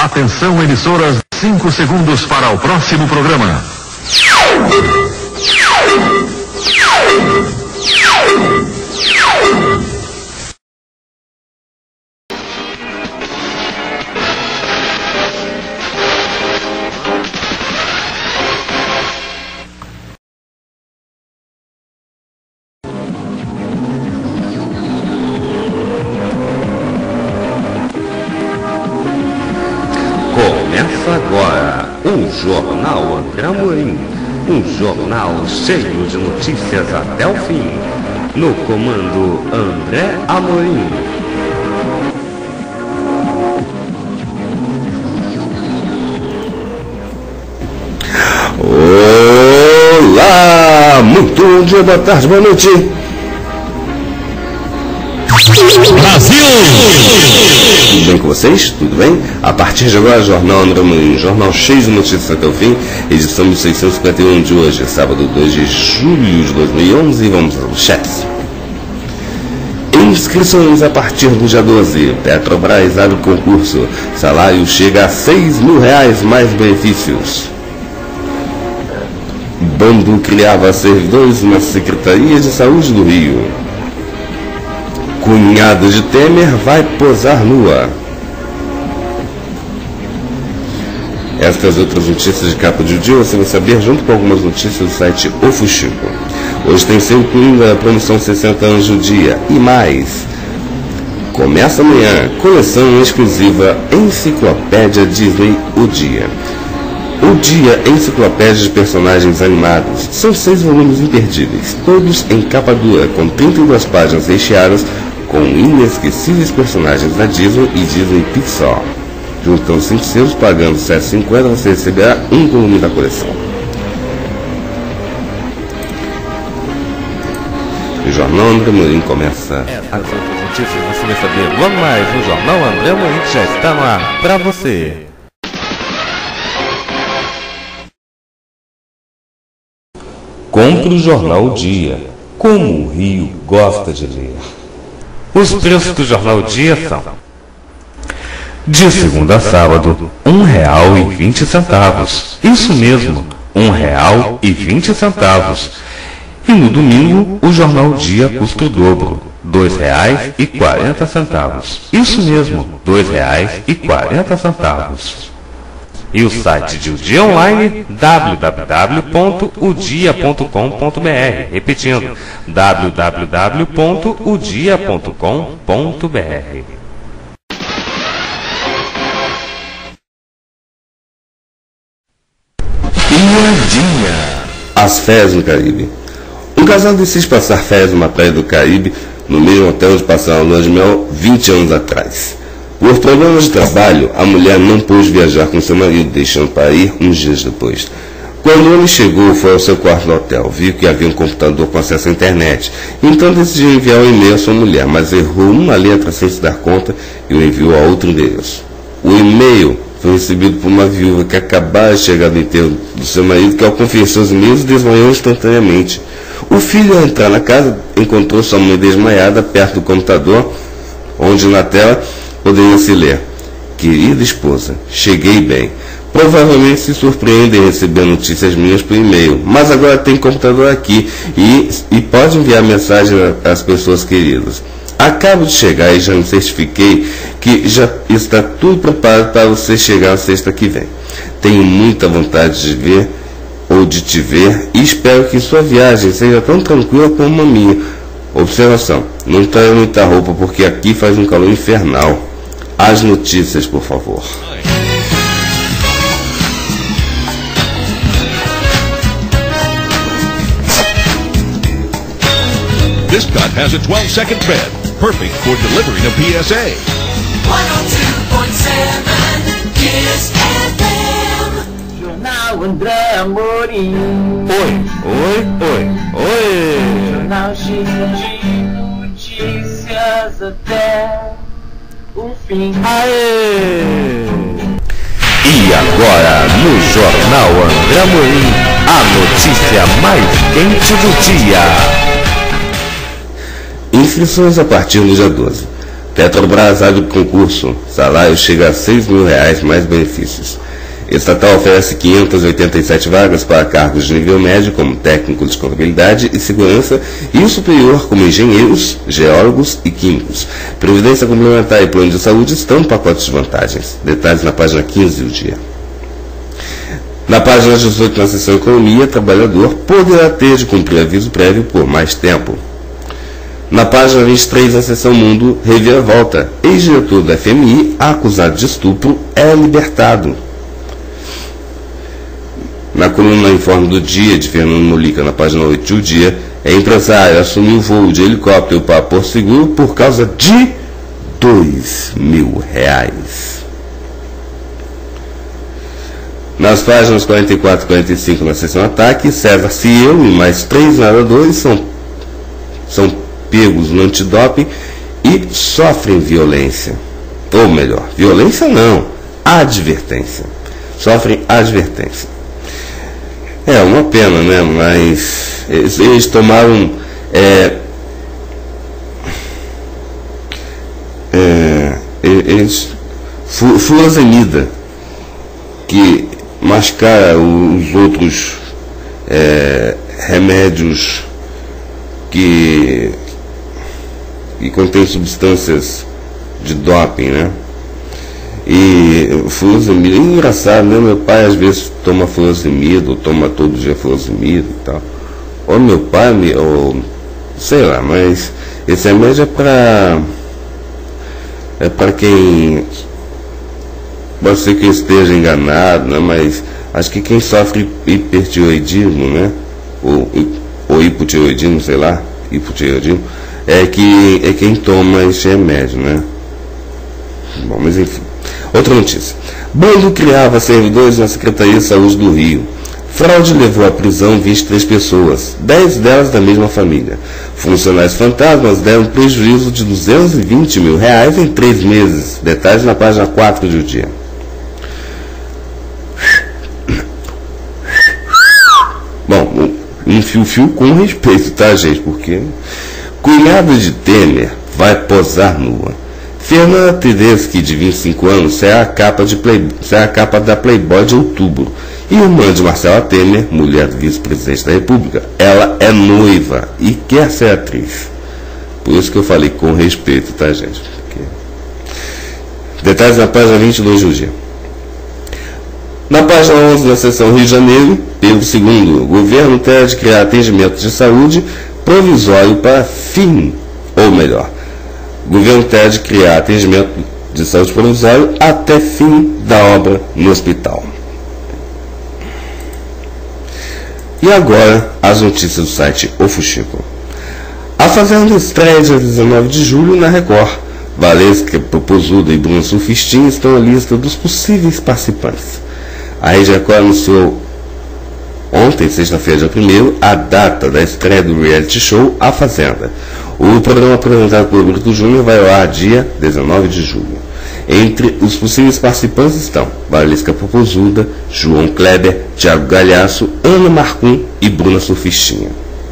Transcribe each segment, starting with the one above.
Atenção, emissoras, 5 segundos para o próximo programa. Começa agora o Jornal André Amorim, um jornal cheio de notícias até o fim. No comando André Amorim. Olá! Muito bom dia, boa tarde, boa noite. Brasil! Tudo bem com vocês? Tudo bem? A partir de agora, Jornal André Amorim, jornal cheio de notícias até o fim, edição 1651 de hoje, sábado 2 de julho de 2011, vamos aos chats. Inscrições a partir do dia 12, Petrobras abre concurso, salário chega a R$6.000 mais benefícios. Bando criava servidores na Secretaria de Saúde do Rio. Cunhada de Temer vai posar nua. Estas outras notícias de capa de dia você vai saber junto com algumas notícias do site O Fuxico. Hoje tem sempre incluindo a promoção 60 anos do dia e mais. Começa amanhã, coleção exclusiva Enciclopédia Disney O Dia. O Dia Enciclopédia de Personagens Animados. São 6 volumes imperdíveis, todos em capa dura, com 32 páginas recheadas com inesquecíveis personagens da Disney e Disney Pixar. Juntando 5 selos, pagando R$7,50, você receberá um volume da coleção. O Jornal André Amorim começa. As outras notícias você vai saber logo mais no Jornal André Amorim, que já está no ar para você. Compre o Jornal O Dia, como o Rio gosta de ler. Os preços do Jornal O Dia são: de segunda a sábado, R$1,20. Isso mesmo, R$1,20. E no domingo, o Jornal O Dia custa o dobro, R$2,40. Isso mesmo, R$2,40. E o site de O Dia Online, www.odia.com.br. Repetindo, www.odia.com.br. Piadinha. As férias no Caribe. Um casal decide passar férias numa praia do Caribe, no mesmo hotel onde passaram a lua de mel 20 anos atrás. Por problemas de trabalho, a mulher não pôde viajar com seu marido, deixando para ir uns dias depois. Quando o homem chegou, foi ao seu quarto no hotel, viu que havia um computador com acesso à internet, então decidiu enviar um e-mail à sua mulher, mas errou uma letra sem se dar conta e o enviou a outro endereço. O e-mail foi recebido por uma viúva que acabara de chegar do enterro do seu marido, que ao conferir seus e-mails desmaiou instantaneamente. O filho, ao entrar na casa, encontrou sua mãe desmaiada perto do computador, onde na tela poderia se ler: querida esposa, cheguei bem. Provavelmente se surpreende em receber notícias minhas por e-mail, mas agora tem computador aqui e pode enviar mensagem às pessoas queridas. Acabo de chegar e já me certifiquei que já está tudo preparado para você chegar na sexta que vem. Tenho muita vontade de ver ou de te ver e espero que sua viagem seja tão tranquila como a minha. Observação: não traia muita roupa porque aqui faz um calor infernal. As notícias, por favor. This cut has a 12-second bed, perfect for delivering a PSA. 102.7 Kiss FM. Jornal André Amorim. Oi. Jornal cheio de notícias até o fim. Aê! E agora, no Jornal André Amorim, a notícia mais quente do dia. Inscrições a partir do dia 12. Petrobras abre concurso. Salário chega a R$6.000 mais benefícios. Estatal oferece 587 vagas para cargos de nível médio, como técnicos de contabilidade e segurança, e o superior, como engenheiros, geólogos e químicos. Previdência complementar e plano de saúde estão no pacote de vantagens. Detalhes na página 15 do dia. Na página 18, na seção Economia, trabalhador poderá ter de cumprir aviso prévio por mais tempo. Na página 23, na seção Mundo, reviravolta. Ex-diretor da FMI, acusado de estupro, é libertado. Na coluna Informe do Dia, de Fernando Molica, na página 8 do Dia, empresário assumiu voo de helicóptero para Porto Seguro por causa de R$2.000. Nas páginas 44 e 45, na seção Ataque, César Cielo e mais 3 nadadores são pegos no antidoping e sofrem violência. Ou melhor, violência não, advertência. Sofrem advertência. É uma pena, né? Mas eles tomaram furosemida, que mascara os outros remédios que contém substâncias de doping, né? E furosemida, é engraçado, né? Meu pai às vezes toma furosemida, ou toma todo dia furosemida e tal. Ou meu pai, ou sei lá, mas esse remédio é para quem pode ser que eu esteja enganado, né? Mas acho que quem sofre hipertiroidismo, né? Ou hipotiroidismo, sei lá, hipotiroidismo, é quem toma esse remédio, né? Bom, mas enfim. Outra notícia. Bando criava servidores na Secretaria de Saúde do Rio. Fraude levou à prisão 23 pessoas, 10 delas da mesma família. Funcionários fantasmas deram prejuízo de R$220 mil em 3 meses. Detalhes na página 4 do Dia. Bom, um fio com respeito, tá, gente? Porque cunhada de Temer vai posar nua. Fernanda Tedeschi, de 25 anos, será a capa da Playboy de outubro. E irmã de Marcela Temer, mulher do vice-presidente da República, ela é noiva e quer ser atriz. Por isso que eu falei com respeito, tá, gente? Porque... Detalhes na página 22 do Dia. Na página 11, na seção Rio de Janeiro, Pedro II, o governo terá de criar atendimento de saúde provisório para fim, ou melhor, o governo terá de criar atendimento de saúde provisório até fim da obra no hospital. E agora, as notícias do site O Fuxico. A Fazenda estreia dia 19 de julho na Record. Valesca, Popozuda e Bruna Surfistinha estão na lista dos possíveis participantes. A Rede Record anunciou ontem, sexta-feira, dia 1º, a data da estreia do reality show A Fazenda. O programa apresentado pelo Brito Júnior vai ao ar dia 19 de julho. Entre os possíveis participantes estão Valesca Popozuda, João Kleber, Thiago Galhaço, Ana Marcum e Bruna Surfistinha.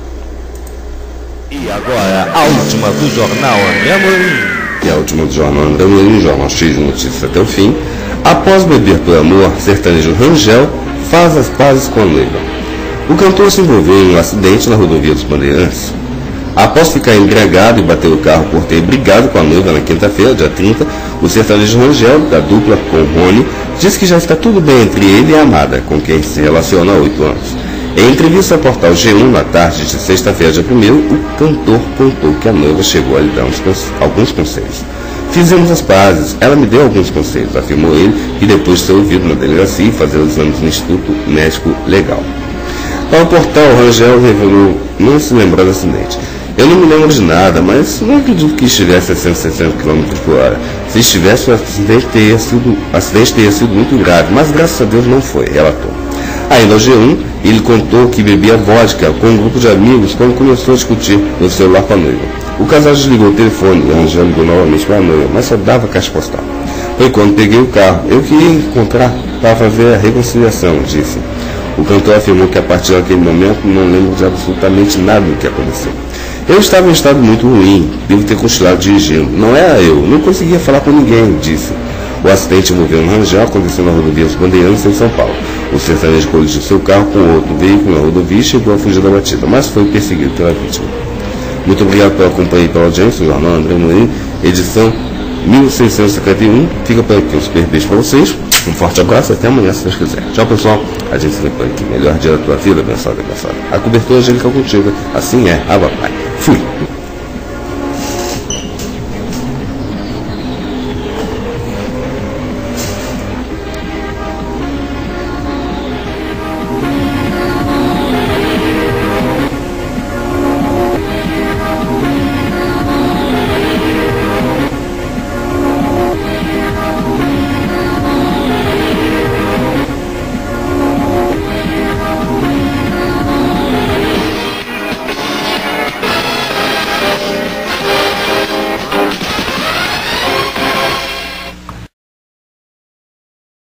E agora, a última do Jornal André Amorim. E a última do Jornal André Amorim, jornal cheio de notícias até o fim. Após beber por amor, sertanejo Rangel faz as pazes com a noiva. O cantor se envolveu em um acidente na rodovia dos Bandeirantes. Após ficar embriagado e bater o carro por ter brigado com a noiva na quinta-feira, dia 30, o sertanejo Rangel, da dupla com Rony, diz que já está tudo bem entre ele e a amada, com quem se relaciona há 8 anos. Em entrevista ao portal G1, na tarde de sexta-feira, dia 1º, o cantor contou que a noiva chegou a lhe dar alguns conselhos. Fizemos as pazes, ela me deu alguns conselhos, afirmou ele, e depois de ser ouvido na delegacia e fazer os exames no Instituto Médico Legal. Para o portal, Rangel revelou não se lembrar do acidente. Eu não me lembro de nada, mas não acredito que estivesse a 160 km por hora. Se estivesse, o acidente teria sido muito grave, mas graças a Deus não foi, relatou. Ainda ao G1, ele contou que bebia vodka com um grupo de amigos quando começou a discutir no celular com a noiva. O casal desligou o telefone e Rangel ligou novamente para a noiva, mas só dava caixa postal. Foi quando peguei o carro. Eu queria encontrar para fazer a reconciliação, disse. O cantor afirmou que a partir daquele momento não lembra de absolutamente nada do que aconteceu. Eu estava em estado muito ruim, devo ter cochilado dirigindo. Não era eu, não conseguia falar com ninguém, disse. O acidente envolveu um rangel aconteceu na rodovia dos Bandeirantes em São Paulo. O sertanejo colidiu seu carro com outro veículo na rodovia e chegou a fugir da batida, mas foi perseguido pela vítima. Muito obrigado pela companhia e pela audiência, o Jornal André Amorim, edição 1651. Fica por aqui um super beijo para vocês. Um forte abraço, até amanhã, se Deus quiser. Tchau, pessoal. A gente se vê por aqui. Melhor dia da tua vida, abençoado, abençoado. A cobertura angelical contigo. Assim é. Pai. Fui.